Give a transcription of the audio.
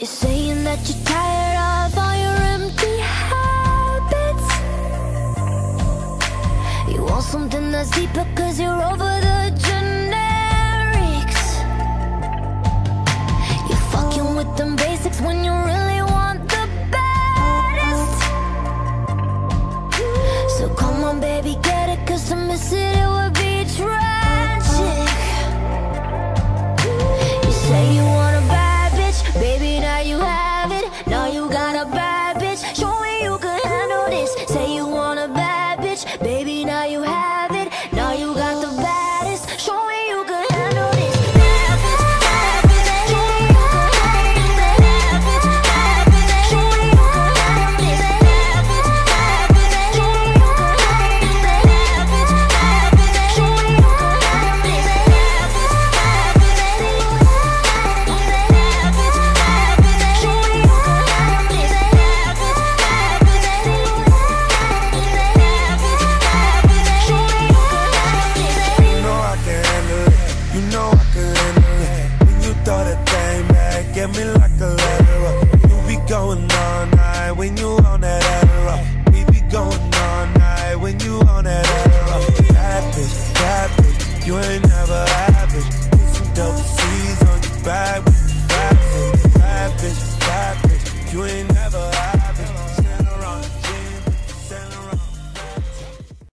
You're saying that you're tired of all your empty habits. You want something that's deeper, cause you're over the